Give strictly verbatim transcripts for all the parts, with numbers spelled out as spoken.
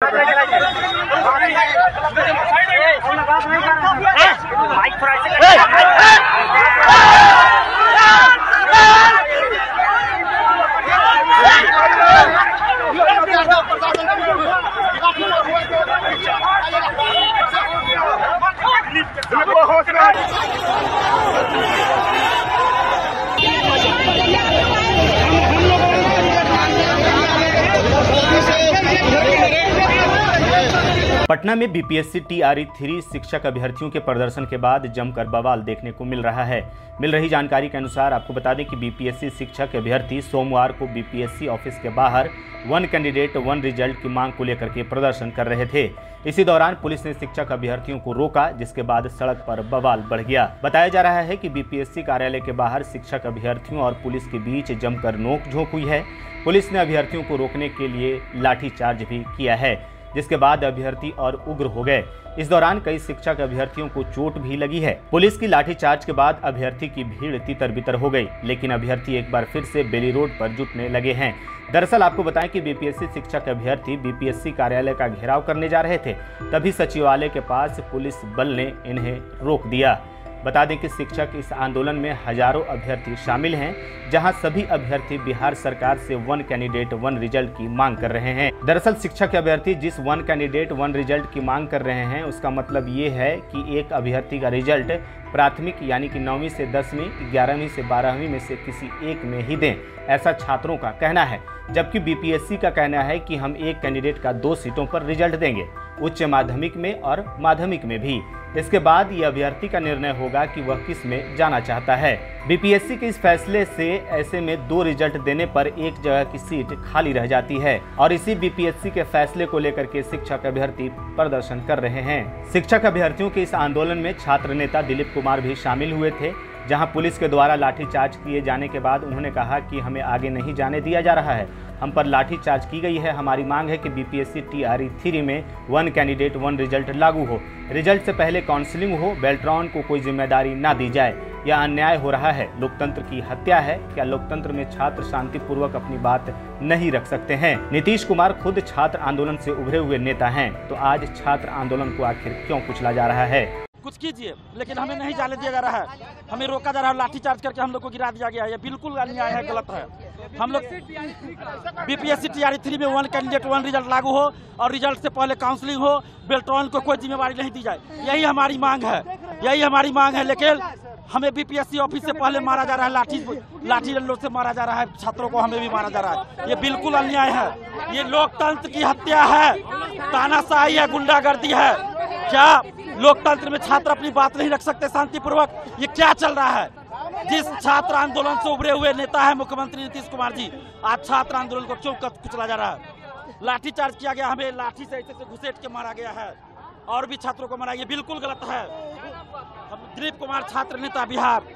पटना में BPSC TRE three शिक्षक अभ्यर्थियों के प्रदर्शन के बाद जमकर बवाल देखने को मिल रहा है। मिल रही जानकारी के अनुसार आपको बता दें कि बीपीएससी शिक्षक अभ्यर्थी सोमवार को बीपीएससी ऑफिस के बाहर वन कैंडिडेट वन रिजल्ट की मांग को लेकर के प्रदर्शन कर रहे थे। इसी दौरान पुलिस ने शिक्षक अभ्यर्थियों को रोका, जिसके बाद सड़क पर बवाल बढ़ गया। बताया जा रहा है कि बीपीएससी कार्यालय के बाहर शिक्षक अभ्यर्थियों और पुलिस के बीच जमकर नोक-झोंक हुई है। पुलिस ने अभ्यर्थियों को रोकने के लिए लाठीचार्ज भी किया है, जिसके बाद अभ्यर्थी और उग्र हो गए। इस दौरान कई शिक्षक अभ्यर्थियों को चोट भी लगी है। पुलिस की लाठीचार्ज के बाद अभ्यर्थी की भीड़ तितर बितर हो गई, लेकिन अभ्यर्थी एक बार फिर से बेली रोड पर जुटने लगे हैं। दरअसल आपको बताएं कि बीपीएससी शिक्षक अभ्यर्थी बीपीएससी कार्यालय का घेराव करने जा रहे थे, तभी सचिवालय के पास पुलिस बल ने इन्हें रोक दिया। बता दें कि शिक्षक इस आंदोलन में हजारों अभ्यर्थी शामिल हैं, जहां सभी अभ्यर्थी बिहार सरकार से वन कैंडिडेट वन रिजल्ट की मांग कर रहे हैं। दरअसल शिक्षक अभ्यर्थी जिस वन कैंडिडेट वन रिजल्ट की मांग कर रहे हैं, उसका मतलब ये है कि एक अभ्यर्थी का रिजल्ट प्राथमिक यानी कि नौवीं से दसवीं, ग्यारहवीं से बारहवीं में से किसी एक में ही दें, ऐसा छात्रों का कहना है। जबकि बीपीएससी का कहना है कि हम एक कैंडिडेट का दो सीटों पर रिजल्ट देंगे, उच्च माध्यमिक में और माध्यमिक में भी। इसके बाद ये अभ्यर्थी का निर्णय होगा कि वह किस में जाना चाहता है। बीपीएससी के इस फैसले से ऐसे में दो रिजल्ट देने पर एक जगह की सीट खाली रह जाती है और इसी बीपीएससी के फैसले को लेकर के शिक्षक अभ्यर्थी प्रदर्शन कर रहे हैं। शिक्षक अभ्यर्थियों के इस आंदोलन में छात्र नेता दिलीप कुमार भी शामिल हुए थे, जहां पुलिस के द्वारा लाठीचार्ज किए जाने के बाद उन्होंने कहा कि हमें आगे नहीं जाने दिया जा रहा है, हम पर लाठीचार्ज की गई है। हमारी मांग है कि बीपीएससी टीआरई थ्री में वन कैंडिडेट वन रिजल्ट लागू हो, रिजल्ट से पहले काउंसलिंग हो, बेल्ट्रॉन को कोई जिम्मेदारी ना दी जाए। यह अन्याय हो रहा है, लोकतंत्र की हत्या है। क्या लोकतंत्र में छात्र शांतिपूर्वक अपनी बात नहीं रख सकते हैं? नीतीश कुमार खुद छात्र आंदोलन से उभरे हुए नेता हैं, तो आज छात्र आंदोलन को आखिर क्यों कुचला जा रहा है? कुछ कीजिए, लेकिन हमें नहीं जाने दिया जा रहा है, हमें रोका जा रहा है, लाठीचार्ज करके हम लोग को गिरा दिया गया है। ये बिल्कुल अन्याय है, गलत है। हम लोग बीपीएससी टीआरई थ्री में वन कैंडिडेट वन रिजल्ट लागू हो और रिजल्ट से पहले काउंसलिंग हो, बेल्ट्रॉन को कोई जिम्मेवारी नहीं दी जाए, यही हमारी मांग है, यही हमारी मांग है। लेकिन हमें बीपीएससी ऑफिस से पहले मारा जा रहा है, लाठी लाठी डंडों से मारा जा रहा है, छात्रों को हमें भी मारा जा रहा है। ये बिल्कुल अन्याय है, ये लोकतंत्र की हत्या है, तानाशाही है, गुंडागर्दी है। क्या लोकतंत्र में छात्र अपनी बात नहीं रख सकते शांतिपूर्वक? ये क्या चल रहा है? जिस छात्र आंदोलन से उभरे हुए नेता है मुख्यमंत्री नीतीश कुमार जी, आज छात्र आंदोलन को क्यों कुचला जा रहा है? लाठीचार्ज किया गया, हमें लाठी से ऐसे घुसेट के मारा गया है और भी छात्रों को मारा। ये बिल्कुल गलत है। हम दिलीप कुमार छात्र नेता बिहार।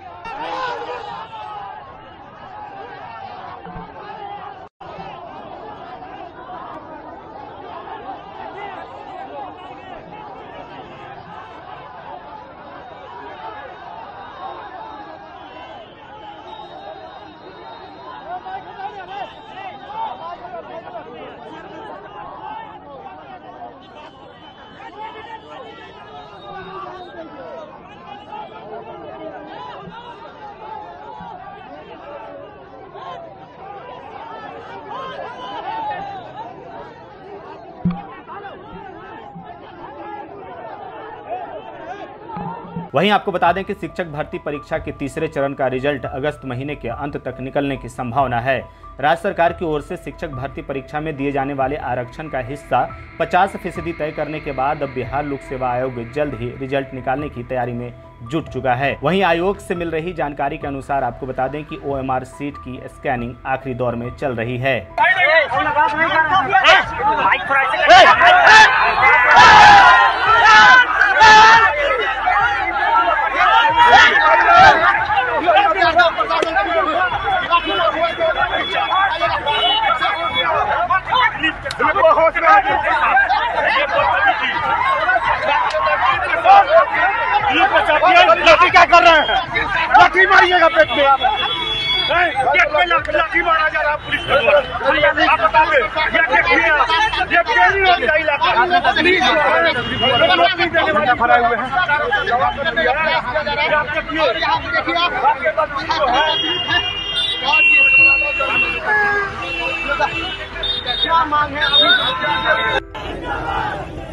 वहीं आपको बता दें कि शिक्षक भर्ती परीक्षा के तीसरे चरण का रिजल्ट अगस्त महीने के अंत तक निकलने की संभावना है। राज्य सरकार की ओर से शिक्षक भर्ती परीक्षा में दिए जाने वाले आरक्षण का हिस्सा पचास फीसदी तय करने के बाद अब बिहार लोक सेवा आयोग जल्द ही रिजल्ट निकालने की तैयारी में जुट चुका है। वहीं आयोग से मिल रही जानकारी के अनुसार आपको बता दें कि ओएमआर सीट की स्कैनिंग आखिरी दौर में चल रही है। लाठी क्या कर रहे हैं? लाठी मारिएगा पेट में। गेट पे लाठी मारा जा रहा है पुलिस के द्वारा। आप बताइए ये देखिए ये केंद्रीय रोड का इलाका है, पुलिस जो है नौकरी देने वाले खड़े हुए हैं। जवाब तो दिया है। आप देखिए आपके पास जो है क्या मांग है अभी